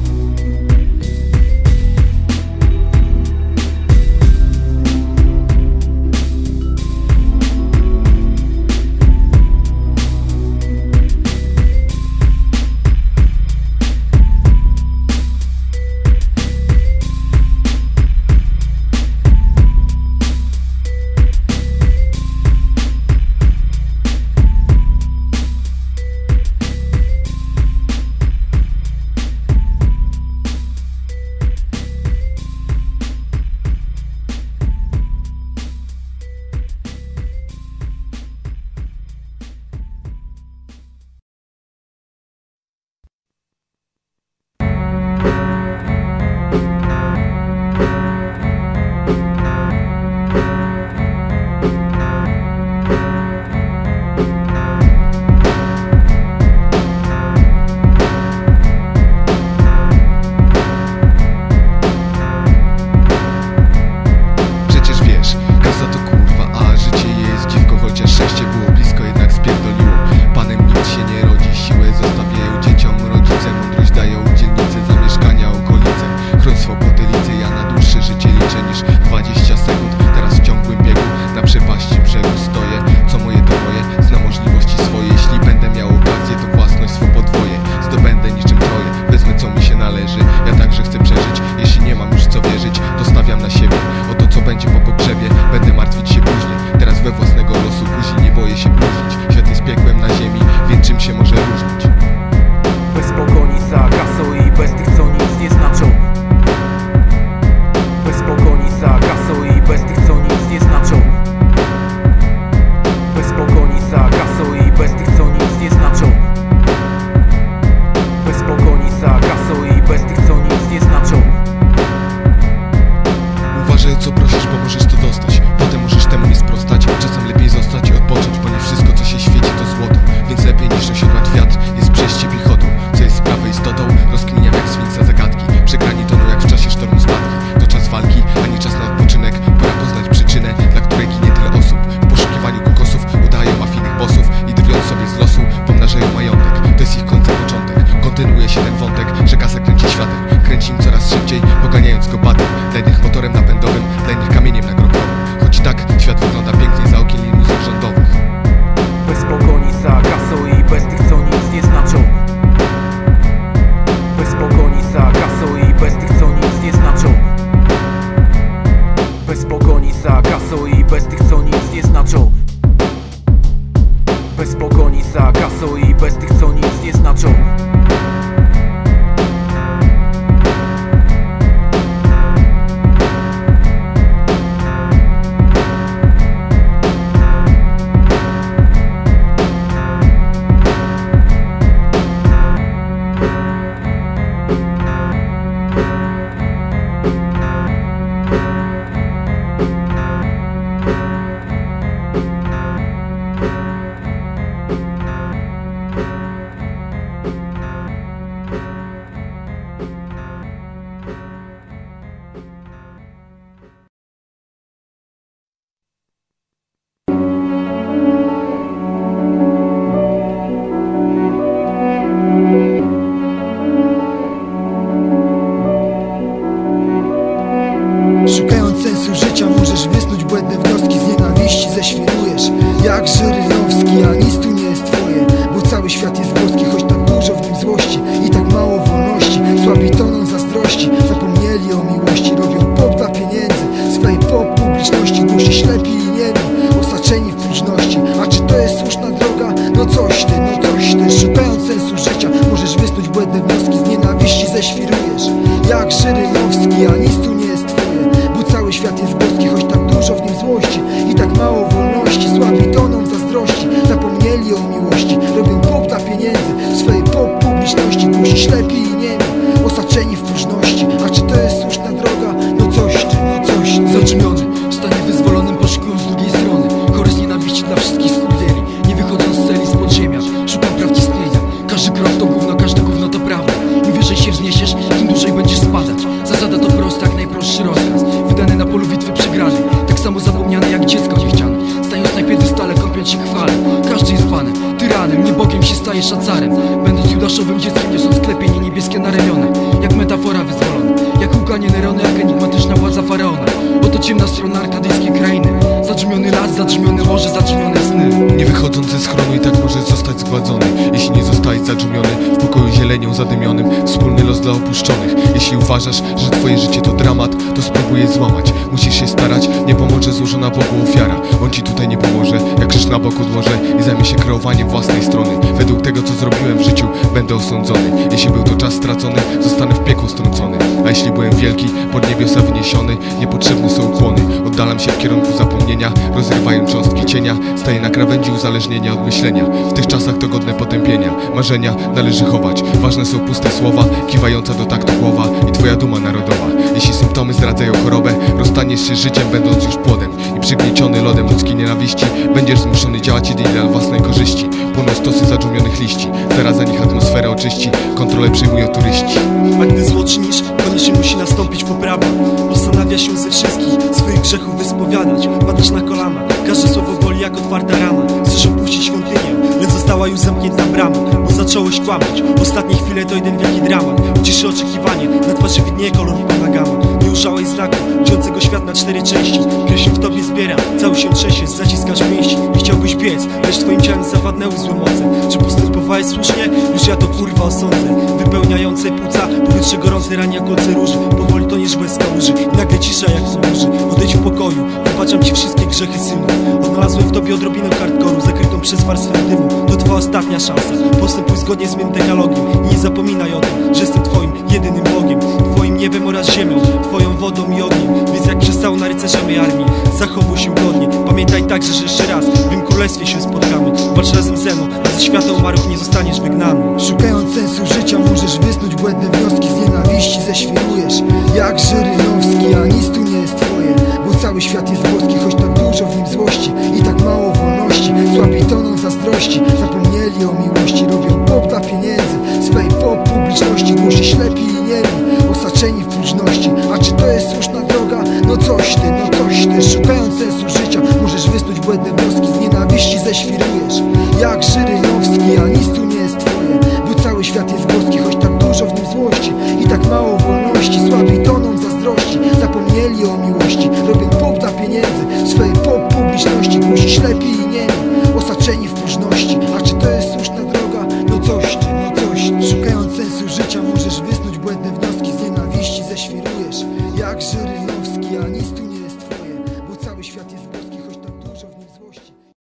zazdrości. Zapomnieli o miłości, robią pop dla pieniędzy. Swej pop publiczności głosi ślepi i niemi, osaczeni w próżności. A czy to jest słuszna droga? No coś ty, szukając sensu życia możesz wysnuć błędne wnioski, z nienawiści ześwirujesz jak Żyrynowski, a nic tu nie jest twoje, bo cały świat jest boski, choć tak dużo w nim złości i tak mało wolności. Słabi toną w zazdrości, zapomnieli o miłości, robią pop dla pieniędzy. Swojej pop publiczności głosi ślepi i niemi, osaczeni w próżności. A czy to jest słuszna droga? No coś ty. Zaćmiony, w stanie wyzwolonym poszukują z drugiej strony. Chory z nienawiści dla wszystkich skurwieli, nie wychodząc z celi z podziemia, szukam prawd istnienia. Każdy krok to gówno, każde gówno to prawda. Im wyżej się wzniesiesz, tym dłużej będziesz spadać. Zasada to prosta jak najprostszy rozkaz, wydany na polu bitwy przegranej, tak samo zapomniane jak dziecko niechciane. Stając na piedestale, kąpiąc się chwale. Każdy jest panem, tyranem, nie Bogiem się staje szacarem. Będąc judaszowym dzieckiem, niosąc klepienie niebieskie na ramiona, jak metafora wyzwolona, jak łukanie Nerony, jak enigmatyczna władza faraona. Oto ciemna strona arkadyjskiej krainy. Zadrzumiony las, zadrzumione morze, zadrzumione sny. Nie wychodząc ze schronu i tak możesz zostać zgładzony. Jeśli nie zostałeś zadrzumiony w pokoju zielenią zadymionym, wspólny los dla opuszczonych. Jeśli uważasz, że twoje życie to dramat, to spróbuj je złamać. Musisz się starać, nie pomoże złożona Bogu ofiara. On ci tutaj nie pomoże, jak krzyż na boku odłożę i zajmie się kreowaniem własnej strony. Według tego, co zrobiłem w życiu, będę osądzony. Jeśli był to czas stracony, zostanę w piekło strącony. A jeśli byłem wielki, pod niebiosa wyniesiony, niepotrzebne są ukłony. Oddalam się w kierunku zapomnienia, rozrywają cząstki cienia. Staję na krawędzi uzależnienia od myślenia. W tych czasach to godne potępienia. Marzenia należy chować. Ważne są puste słowa, kiwająca do taktu głowa i twoja duma narodowa. Jeśli symptomy zdradzają chorobę, rozstaniesz się z życiem, będąc już płodem. I przygnieciony lodem ludzkiej nienawiści, będziesz zmuszony działać jedynie dla własnej korzyści. Płyną stosy zadżumionych liści, zaraza nich atmosferę oczyści, kontrolę przejmują turyści. A gdy złoczynisz, koniecznie musi nastąpić poprawa. Postanawia się ze wszystkich swoich grzechów wyspowiadać. Padasz na kolana, każde słowo boli jak otwarta rana. Chcesz opuścić świątynię, lecz została już zamknięta brama, bo zacząłeś kłamać. Ostatnie chwile to jeden wielki dramat. Uciszy oczekiwanie, na twarzy widnieje kolorowna gama. Nie ujrzałeś znaku, dzielącego świat na 4 części. Krew się w tobie zbiera, cały się trzęsie, zaciskasz pięści. Nie chciałbyś biec, lecz twoim ciałem zawadnęły złe moce. Czy postępowałeś słusznie? Już ja to kurwa osądzę. Wypełniające płuca, powietrze gorące rani jak kolce róży. Powoli toniesz łez kałuży, nagle cisza jak w burzy. Odejdź w pokoju, wybaczam ci wszystkie grzechy, synu. Odnalazłem w tobie odrobinę hardkoru, zakrytą przez warstwę dymu. To twoja ostatnia szansa, postępuj zgodnie z mym dekalogiem. I nie zapominaj o tym, że jestem twoim jedynym Bogiem. Twoim niebem oraz ziemią, twoją wodą i ogniem. Więc jak przystało na rycerza mej armii, zachowuj się godnie. Pamiętaj także, że jeszcze raz w tym królestwie się spotkamy. Walcz razem ze mną, a ze świata umarłych nie zostaniesz wygnany. Szukając sensu życia możesz wysnuć błędne wnioski, z nienawiści ześwirujesz jak Żyrynowski, a nic tu nie jest twoje, bo cały świat jest boski, choć tak dużo w nim złości i tak mało wolności. Słabi toną w zazdrości, zapomnieli o miłości, robią pop dla pieniędzy. Swej pop publiczności głosi ślepi i niemi, osaczeni w próżności. A czy to jest słuszna droga? No coś ty. Szukając sensu życia możesz wysnuć błędne wnioski, z nienawiści ześwirujesz jak Żyrynowski, a nic tu nie jest twoje, bo cały świat jest boski, choć tak dużo w nim złości i tak mało wolności. Słabi toną w zazdrości, zapomnieli o miłości, robią pop dla pieniędzy. Swej pop publiczności głosi ślepi i niemi, osaczeni w próżności. A czy to jest słuszna droga? No coś ty. Szukając sensu życia możesz wysnuć błędne wnioski, z nienawiści ześwirujesz jak Żyrynowski, a nic tu nie jest twoje, bo cały świat jest boski, choć tak dużo w nim złości.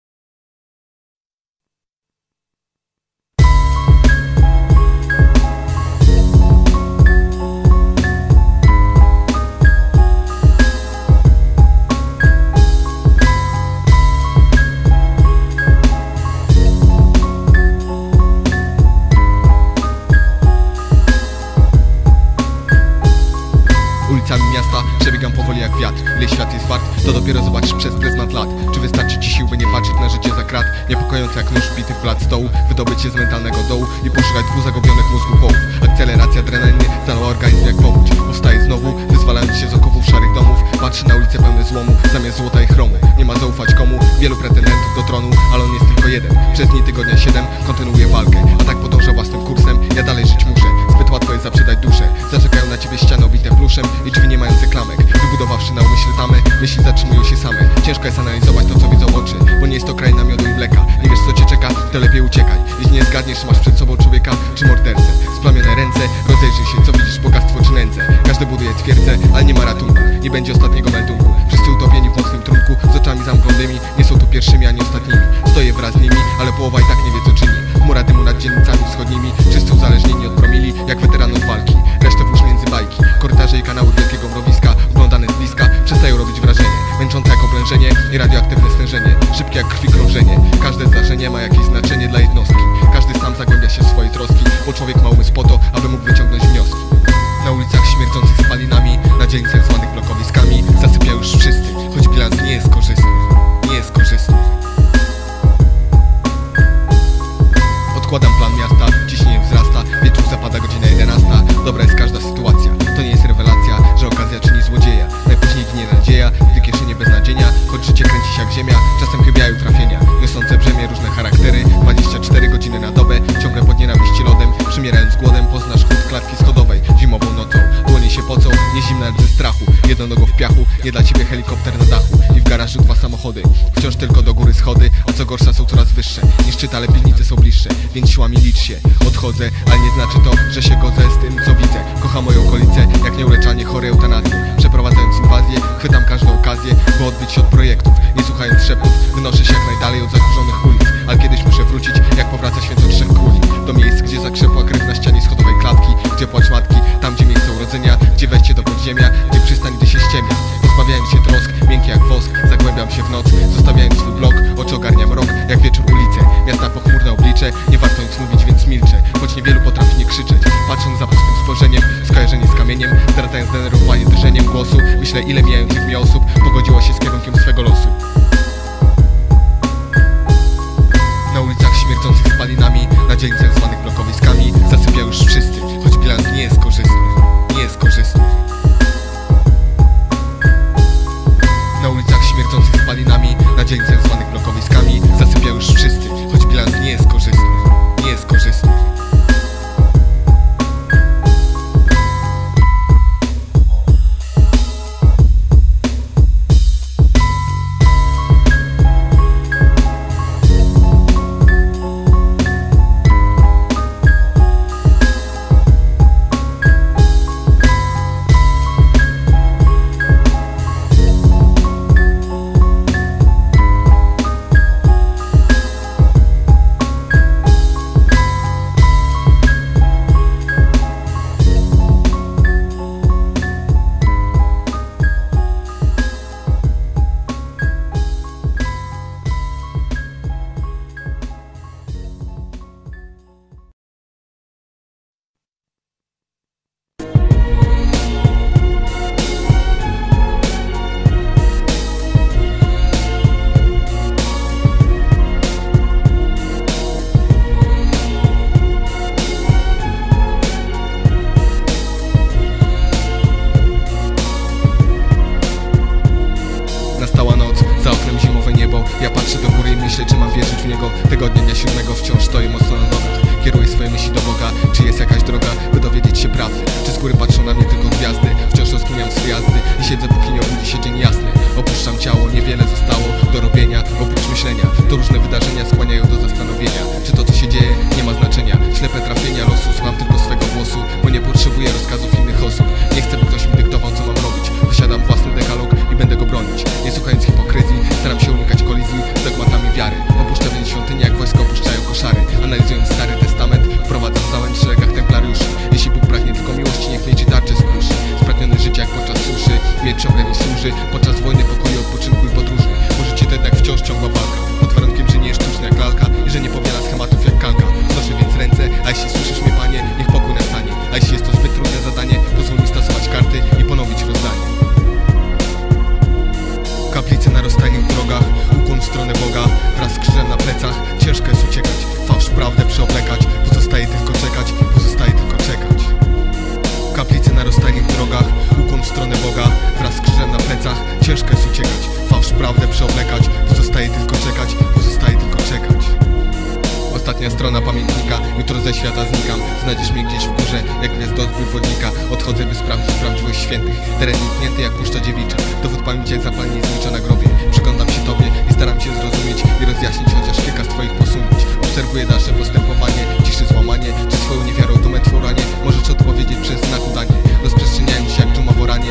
Ulicami miasta przebiegam powoli jak wiatr. Ile świat jest wart, to dopiero zobaczysz przez pryzmat lat. Czy wystarczy ci sił, by nie patrzeć na życie za krat? Niepokojące jak nóż wbity w blat stołu, wydobyć się z mentalnego dołu i poszukać 2 zagubionych mózgu połów. Akceleracja adrenaliny zalała organizm jak powódź. Powstaje znowu, wyzwalając się z okopów szarych domów. Patrzy na ulice pełne złomu, zamiast złota i chromu. Nie ma zaufać komu, wielu pretendentów do tronu, ale on jest tylko jeden. Przez dni tygodnia 7 kontynuuje walkę, a tak podąża własnym kursem. Ja dalej żyć muszę, zbyt łatwo jest zaprzedać duszę. Zaczekają na ciebie ściany obite pluszem i drzwi nie mające klamek. Wybudowawszy na umyśle tamę, myśli zatrzymują się same. Ciężko jest analizować to, co widzą oczy, bo nie jest to kraina miodu i mleka. Nie wiesz, co cię czeka, to lepiej uciekaj. Jeśli nie zgadniesz, czy masz przed sobą człowieka, czy mordercę. Splamione ręce, rozejrzyj się, co widzisz, bogactwo czy nędzę. twierdzę, ale nie ma ratunku. Nie będzie ostatniego meldunku. Wszyscy utopieni w mocnym trunku, z oczami zamkniętymi. Nie są tu pierwszymi ani ostatnimi. Stoję wraz z nimi, ale połowa i tak nie wie co czyni. Chmura dymu nad dzielnicami wschodnimi. Wszyscy uzależnieni od promili, jak weteranów walki. Resztę włóż między bajki. Korytarze i kanały wielkiego mrowiska, oglądane z bliska, przestają robić wrażenie. Męczące jak oblężenie i radioaktywne stężenie. Szybkie jak krwi krążenie. Każde zdarzenie ma jakieś znaczenie dla jednostki. Każdy sam zagłębia się w swoje troski, bo człowiek ma umysł po to, aby mógł wyciągnąć wnioski. Na ulicach śmierdzących spalinami, na dzielnicach zwanych blokowiskami zasypiają już wszyscy, choć bilans nie jest korzystny. Nie jest korzystny. Odkładam plan miasta, ciśnienie wzrasta, wieczór zapada godzina 11. Dobra jest każda sytuacja, to nie jest rewelacja, że okazja czyni złodzieja. Najpóźniej ginie nadzieja, gdy kieszenie beznadzienia, choć życie kręci się jak ziemia, czasem chybiają trafienia. Niosące brzemię różne charaktery, 24 godziny na dobę, ciągle pod nienawiści lodem. Przymierając głodem, poznasz chłód klatki schodowej. Zimową nocą, dłonie się pocą, nie zimna, lecz ze strachu. Jedną nogą w piachu, nie dla ciebie helikopter na dachu. I w garażu 2 samochody, wciąż tylko do góry schody. A co gorsza są coraz wyższe, nie szczyt, ale piwnice są bliższe. Więc siłami licz się, odchodzę, ale nie znaczy to, że się godzę z tym co widzę. Kocham moją okolicę, jak nieuleczalnie chory eutanazją. Przeprowadzając inwazję, chwytam każdą okazję, by odbyć się od projektów. Nie słuchając szeptów, wynoszę się jak najdalej od zakurzonych ulic. Ale kiedyś muszę wrócić, jak powraca święto 3 króli. Do miejsc, gdzie zakrzepła krew na ścianie schodowej klatki, gdzie płacz matki, tam gdzie miejsce urodzenia, gdzie wejście do podziemia, gdzie przystań, gdy się ściemnia. Pozbawiając się trosk, miękki jak wosk, zagłębiam się w noc, zostawiając swój blok, oczy ogarnia mrok, jak wieczór ulice, miasta pochmurne oblicze, nie warto nic mówić, więc milczę, choć niewielu potrafi nie krzyczeć. Patrząc za pustym spojrzeniem, skojarzenie z kamieniem, zdradzając zdenerwowanie drżeniem głosu, myślę ile mijających mnie osób pogodziło się z kierunkiem swego losu. Na ulicach śmierdzących spalinami, na dzielnicach zwanych blokowiskami zasypiają już wszyscy, choć bilans nie jest korzystny. Nie jest korzystny. Na ulicach śmierdzących spalinami, na dzielnicach zwanych blokowiskami zasypiają już wszyscy, choć bilans nie jest korzystny. Nie jest korzystny. Ja patrzę do góry i myślę, czy mam wierzyć w niego. Tygodnia dnia 7 wciąż stoję mocno na nogach. Kieruję swoje myśli do Boga. Czy jest jakaś droga, by dowiedzieć się prawdy? Czy z góry patrzą na mnie tylko gwiazdy? Wciąż rozkminiam swe jazdy i siedzę, póki nie obudzi się dzień jasny. Opuszczam ciało, niewiele zostało do robienia. Oprócz myślenia, to różne wydarzenia skłaniają do zastanowienia. Czy to, co się dzieje, nie ma znaczenia. Ślepe trafienia losu, słucham tylko swego głosu, bo nie potrzebuję rozkazów innych osób. Nie chcę, by ktoś mi dyktował, co mam robić. Wysiadam własny dekalog i będę go bronić. Nie słuchając hipokryzji, staram się unikać kolizji z dogmatami wiary. Opuszczam więc świątynię, jak wojska opuszczają koszary. Analizując Stary Testament, wprowadzam zamęt w szeregach templariuszy. Jeśli Bóg pragnie tylko miłości, niech mnie ci tarczy skruszy. Spragniony życia jak podczas suszy, miecz ciągle mi służy. Podczas wojny, pokoju, odpoczynku i podróży. Może cię to jednak wciąż ciągła walka, pod warunkiem, że nie jest sztuczna jak lalka i że nie powiela schematów jak kalka. Znoszę więc ręce, a jeśli słyszysz mnie, Panie, niech pokój nastanie. A jeśli jest to zbyt trudne zadanie, pozwól mi stosować karty i ponowić rozdanie. Kaplice na rozstajnych drogach, ukłon w stronę Boga, wraz z krzyżem na plecach. Ciężko jest uciekać, fałsz prawdę przeoblekać. Pozostaje tylko czekać, pozostaje tylko czekać. Kaplice na rozstajnych drogach, ukłon w stronę Boga, wraz z krzyżem na plecach. Ciężko jest uciekać, fałsz prawdę przeoblekać. Pozostaje tylko czekać, pozostaje tylko czekać. Ostatnia strona pamiętnika, jutro ze świata znikam. Znajdziesz mnie gdzieś w górze, jak gwiazdozbój wodnika. Odchodzę, by sprawdzić prawdziwość świętych. Teren niknięty jak puszcza dziewicza. Dowód pamięci jak zapalenie znicza na grobie. Przyglądam się Tobie i staram się zrozumieć i rozjaśnić chociaż kilka z Twoich posunięć. Obserwuję dalsze postępowanie, ciszy złamanie. Czy swoją niewiarą dumę Twą ranie możesz odpowiedzieć przez znak udanie. Rozprzestrzeniając się jak dżuma w oranie.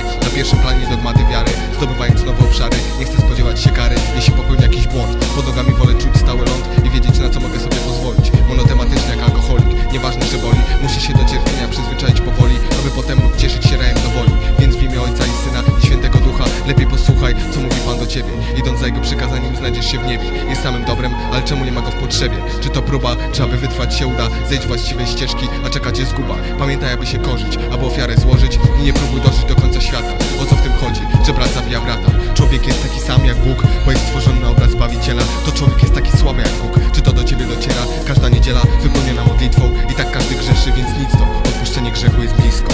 potrzebie. Czy to próba, czy aby wytrwać się uda, zejdź właściwej ścieżki, a czekać jest zguba. Pamiętaj, aby się korzyć, aby ofiarę złożyć i nie próbuj dożyć do końca świata. O co w tym chodzi? Że brat zabija brata. Człowiek jest taki sam jak Bóg, bo jest stworzony na obraz Zbawiciela. To człowiek jest taki słaby jak Bóg. Czy to do ciebie dociera? Każda niedziela wypełniona modlitwą. I tak każdy grzeszy, więc nic to. Odpuszczenie grzechu jest blisko.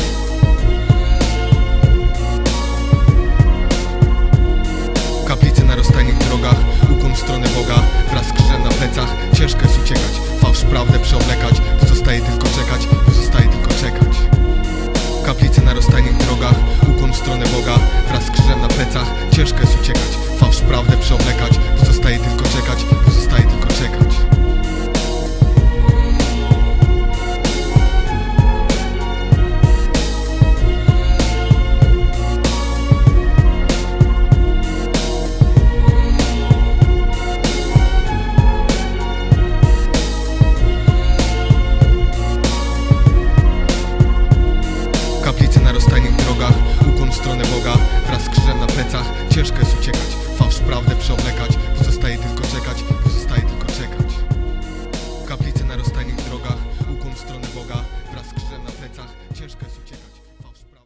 Kaplice na rozstajnych drogach, ukłon w stronę Boga, wraz z krzyżem na plecach. Ciężko jest uciekać, fałsz prawdę przeoblekać. Pozostaje tylko czekać, pozostaje tylko czekać. Kaplice na rozstajnych drogach, ukłon w stronę Boga, wraz z krzyżem na plecach. Ciężko jest uciekać, fałsz prawdę przeoblekać. Pozostaje tylko czekać, pozostaje tylko czekać. Kaplice na rozstajnych drogach, ukłon w stronę Boga, wraz z krzyżem na plecach. Ciężko jest uciekać, fałsz prawdę przeoblekać. Pozostaje tylko czekać, pozostaje tylko czekać. Kaplice na rozstajnych drogach, ukłon w stronę Boga, wraz z krzyżem na plecach. Ciężko jest uciekać, fałsz prawdę.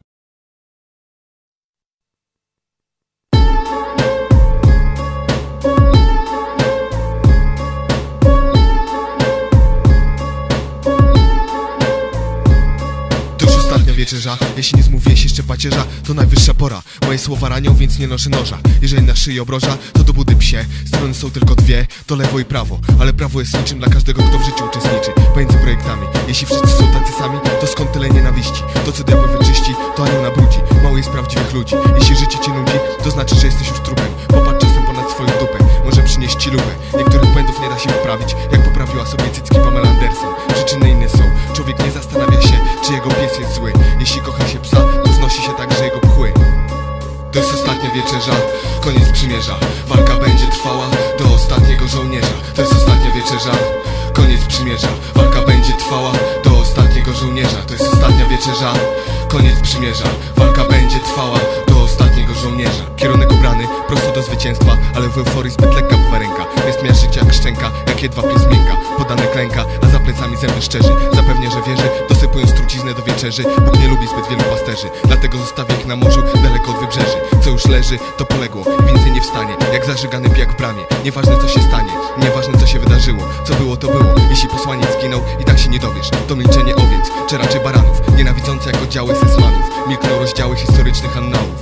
Wieczerza, jeśli nie zmówiłeś jeszcze pacierza, to najwyższa pora. Moje słowa ranią, więc nie noszę noża. Jeżeli na szyi obroża, to do budy psie. Strony są tylko dwie, to lewo i prawo. Ale prawo jest niczym dla każdego, kto w życiu uczestniczy. Pomiędzy projektami, jeśli wszyscy są tacy sami, to skąd tyle nienawiści? To co diabeł wyczyści, to anioł nabrudzi. Mało jest prawdziwych ludzi. Jeśli życie cię nudzi, to znaczy, że jesteś już trupem. Popatrz czasem ponad swoją dupę, może przynieść ci lupę. Niektórych błędów nie da się poprawić, jak poprawiła sobie cycki Pamela Anderson. Przyczyny inne są, człowiek nie zastanawia się, czy jego pies jest zły. Jeśli kocha się psa, to znosi się także jego pchły. To jest ostatnia wieczerza, koniec przymierza. Walka będzie trwała do ostatniego żołnierza. To jest ostatnia wieczerza, koniec przymierza. Walka będzie trwała do ostatniego żołnierza. To jest ostatnia wieczerza, koniec przymierza. Walka będzie trwała do ostatniego żołnierza. Kierunek obrany, prosto do zwycięstwa, ale w euforii zbyt lekka bywa ręka. Jest miażdżycie jak szczęka, jak jedwab jest miękka. Podane klęka, a za plecami zęby szczerzy. Zapewnia, że wierzy, dosypując truciznę do wieczerzy. Bóg nie lubi zbyt wielu pasterzy, dlatego zostawia ich na morzu, daleko od wybrzeży. Co już leży, to poległo, więcej nie wstanie. Jak zażygany pijak w bramie. Nieważne co się stanie, nieważne co się wydarzyło. Co było, to było, jeśli posłaniec zginął, i tak się nie dowiesz. To milczenie owiec, czy raczej baranów, nienawidzące jak oddziały sesmanów. Milkną rozdziały historycznych annałów.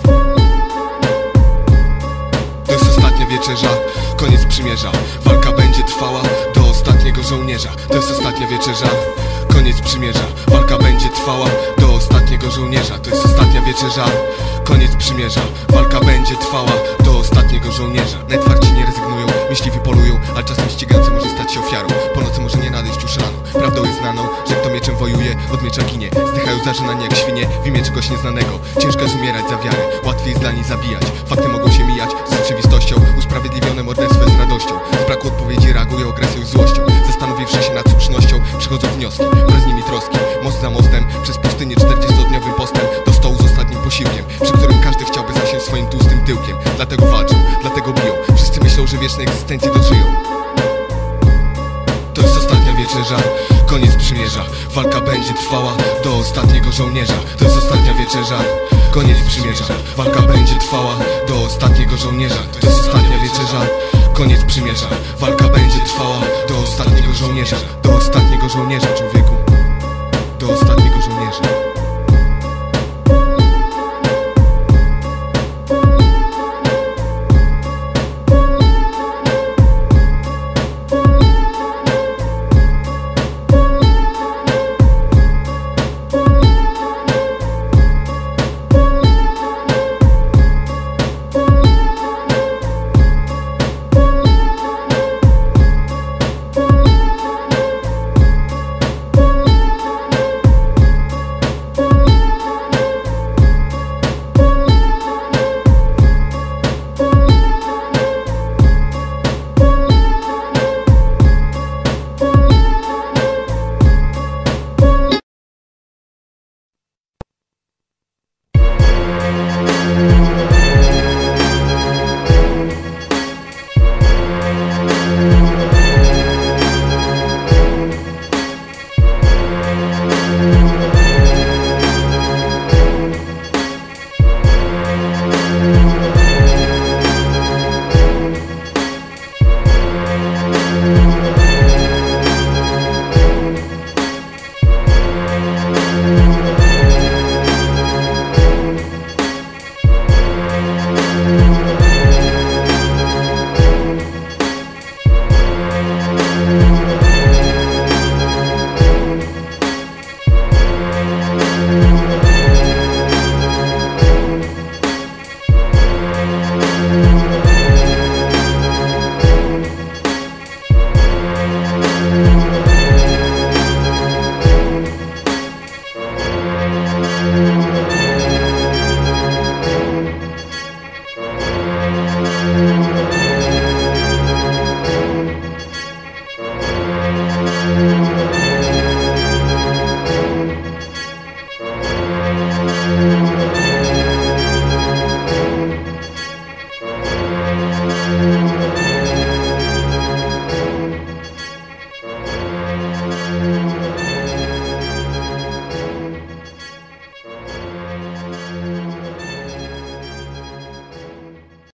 To jest ostatnia wieczerza, koniec przymierza. Walka będzie trwała do ostatniego żołnierza. To jest ostatnia wieczerza, koniec przymierza. Walka będzie trwała do ostatniego żołnierza. To jest ostatnia wieczerza, koniec przymierza. Walka będzie trwała do ostatniego żołnierza. Najtwardsi nie rezygnują, myśliwi polują, ale czasem ścigający może stać się ofiarą. Po nocy może nie nadejść już rano. Prawdą jest znaną, że kto mieczem wojuje, od miecza ginie. Zdychają zażynani jak świnie w imię czegoś nieznanego. Ciężko jest umierać za wiarę, łatwiej jest dla niej zabijać. Fakty mogą się mijać z rzeczywistością. Usprawiedliwione morderstwo z radością. Z braku odpowiedzi reagują agresją i złością. Zastanowiwszy się nad słusznością, przychodzą wnioski, wraz z nimi troski. Most za mostem, przez pustynię 40-dniowym postem do stołu z ostatnim posiłkiem, przy którym każdy chciałby zasiąść swoim tłustym tyłkiem. Dlatego walczą, dlatego biją. Wszyscy myślą, że wiecznej egzystencji dożyją. To jest ostatnia wieczerza, koniec przymierza. Walka będzie trwała do ostatniego żołnierza. To jest ostatnia wieczerza, koniec przymierza. Walka będzie trwała do ostatniego żołnierza. To jest ostatnia wieczerza, koniec przymierza. Walka będzie trwała do ostatniego żołnierza. Do ostatniego żołnierza, człowieku. Do ostatniego żołnierza.